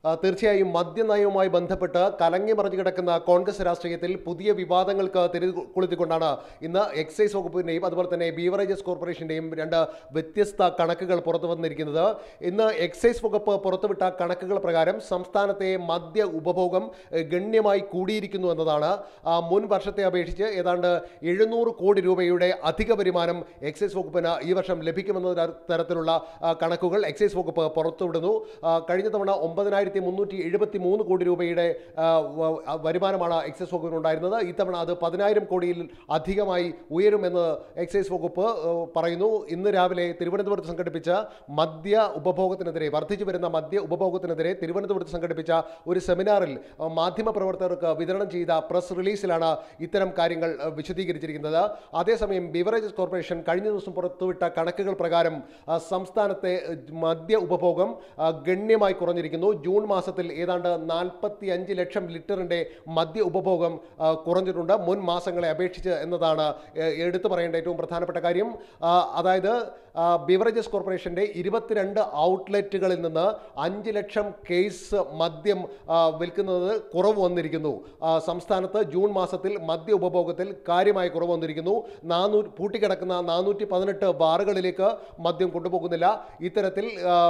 തീർച്ചയായും മദ്യനയവുമായി ബന്ധപ്പെട്ട് കലങ്ങി മറിഞ്ഞു കിടക്കുന്ന കോൺഗ്രസ് രാഷ്ട്രീയത്തിൽ പുതിയ വിവാദങ്ങൾക്ക് തിരികൊളുത്തിക്കൊണ്ടാണ് ഇന്ന് എക്സൈസ് വകുപ്പിന്റെയും അതുപോലെ തന്നെ ബീവറേജസ് കോർപ്പറേഷന്റെയും രണ്ട് വ്യത്യസ്ത കണക്കുകൾ പുറത്തു വന്നിരിക്കുന്നത്. ഇന്ന് എക്സൈസ് വകുപ്പ് പുറത്തുവിട്ട കണക്കുകൾ പ്രകാരം സംസ്ഥാനത്തെ മദ്യ ഉപഭോഗം ഗണ്യമായി കൂടിയിരിക്കുന്നു എന്നതാണ്. മുൻ വർഷത്തെ അപേക്ഷിച്ച് ഏതാണ്ട് 700 കോടി രൂപയുടെ അധിക വരുമാനം എക്സൈസ് വകുപ്പിന് ഈ വർഷം ലഭിക്കുമെന്ന തരത്തിലുള്ള കണക്കുകൾ എക്സൈസ് വകുപ്പ് പുറത്തുവിടുന്നു. കഴിഞ്ഞ തവണ 9,373 കോടി രൂപയുടെ വരുമാനമാണ് എക്സൈസ് വകുപ്പിനുണ്ടായിരുന്നത്. ഇത്തവണ അത് 10,000 കോടിയിൽ അധികമായി ഉയരുമെന്ന് എക്സൈസ് വകുപ്പ് പറയുന്നു. ഇന്ന് രാവിലെ തിരുവനന്തപുരത്ത് സംഘടിപ്പിച്ച മദ്യ ഉപഭോഗത്തിനെതിരെ വർദ്ധിച്ചു വരുന്ന മദ്യ ഉപഭോഗത്തിനെതിരെ തിരുവനന്തപുരത്ത് സംഘടിപ്പിച്ച ഒരു സെമിനാറിൽ മാധ്യമപ്രവർത്തകർക്ക് വിതരണം ചെയ്ത പ്രസ് റിലീസിലാണ് ഇത്തരം കാര്യങ്ങൾ വിശദീകരിച്ചിരിക്കുന്നത്. അതേസമയം ബീവറേജസ് കോർപ്പറേഷൻ കഴിഞ്ഞ ദിവസം പുറത്തുവിട്ട കണക്കുകൾ പ്രകാരം സംസ്ഥാനത്തെ മദ്യ ഉപഭോഗം ഗണ്യമായി കുറഞ്ഞിരിക്കുന്നു. ജൂൺ മാസത്തിൽ ഏതാണ്ട് 45 ലക്ഷം ലിറ്ററിന്റെ മദ്യ ഉപഭോഗം കുറഞ്ഞിട്ടുണ്ട് മുൻ മാസങ്ങളെ അപേക്ഷിച്ച് എന്നതാണ് എടുത്തു പറയേണ്ട ഏറ്റവും പ്രധാനപ്പെട്ട കാര്യം. അതായത് ബീവറേജസ് കോർപ്പറേഷന്റെ 22 ഔട്ട്ലെറ്റുകളിൽ നിന്ന് 5 ലക്ഷം കേസ് മദ്യം വിൽക്കുന്നത് കുറവ് വന്നിരിക്കുന്നു. സംസ്ഥാനത്ത് ജൂൺ മാസത്തിൽ മദ്യ ഉപഭോഗത്തിൽ കാര്യമായ കുറവ് വന്നിരിക്കുന്നു. പൂട്ടിക്കിടക്കുന്ന 418 ബാറുകളിലേക്ക് മദ്യം കൊണ്ടുപോകുന്നില്ല. ഇത്തരത്തിൽ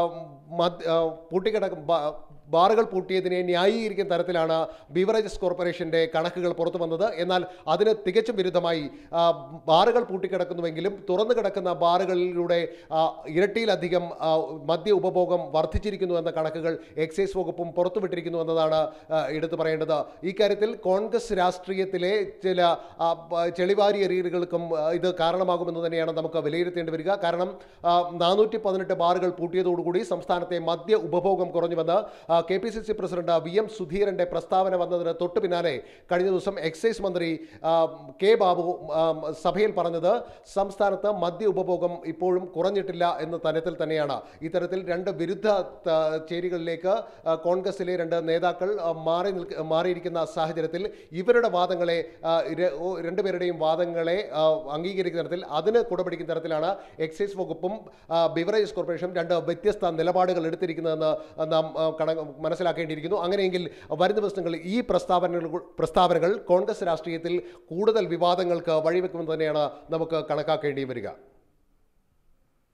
ബാറുകൾ പൂട്ടിയതിനെ ന്യായീകരിക്കുന്ന തരത്തിലാണ് ബീവറേജസ് കോർപ്പറേഷന്റെ കണക്കുകൾ പുറത്തു വന്നത്. എന്നാൽ അതിന് തികച്ചും വിരുദ്ധമായി ബാറുകൾ പൂട്ടിക്കിടക്കുന്നുവെങ്കിലും തുറന്നു കിടക്കുന്ന ബാറുകളിലൂടെ ഇരട്ടിയിലധികം മദ്യ ഉപഭോഗം വർദ്ധിച്ചിരിക്കുന്നു എന്ന കണക്കുകൾ എക്സൈസ് വകുപ്പും പുറത്തുവിട്ടിരിക്കുന്നു എന്നതാണ് എടുത്തു പറയേണ്ടത്. ഇക്കാര്യത്തിൽ കോൺഗ്രസ് രാഷ്ട്രീയത്തിലെ ചില ചെളിവാരി എറിയലുകൾക്കും ഇത് കാരണമാകുമെന്ന് തന്നെയാണ് നമുക്ക് വിലയിരുത്തേണ്ടി വരിക. കാരണം 418 ബാറുകൾ പൂട്ടിയതോടുകൂടി സംസ്ഥാനത്തെ മദ്യ ഉപഭോഗം കുറഞ്ഞുവെന്ന് KPCC പ്രസിഡന്റ് VM സുധീരന്റെ പ്രസ്താവന വന്നതിന് തൊട്ടു പിന്നാലെ കഴിഞ്ഞ ദിവസം എക്സൈസ് മന്ത്രി K ബാബു സഭയിൽ പറഞ്ഞത് സംസ്ഥാനത്ത് മദ്യ ഉപഭോഗം ഇപ്പോഴും കുറഞ്ഞിട്ടില്ല എന്ന തരത്തിൽ തന്നെയാണ്. ഇത്തരത്തിൽ രണ്ട് വിരുദ്ധ ചേരികളിലേക്ക് കോൺഗ്രസിലെ രണ്ട് നേതാക്കൾ മാറിയിരിക്കുന്ന സാഹചര്യത്തിൽ ഇവരുടെ വാദങ്ങളെ രണ്ടുപേരുടെയും വാദങ്ങളെ അംഗീകരിക്കുന്ന തരത്തിൽ അതിന് കുടപിടിക്കുന്ന തരത്തിലാണ് എക്സൈസ് വകുപ്പും ബീവറേജസ് കോർപ്പറേഷനും രണ്ട് വ്യത്യസ്ത നിലപാടുകൾ എടുത്തിരിക്കുന്നതെന്ന് നാം മനസ്സിലാക്കേണ്ടിയിരിക്കുന്നു. അങ്ങനെയെങ്കിൽ വരും ദിവസങ്ങളിൽ ഈ പ്രസ്താവനകൾ കോൺഗ്രസ് രാഷ്ട്രീയത്തിൽ കൂടുതൽ വിവാദങ്ങൾക്ക് വഴിവെക്കുമെന്ന് തന്നെയാണ് നമുക്ക് കണക്കാക്കേണ്ടി വരിക.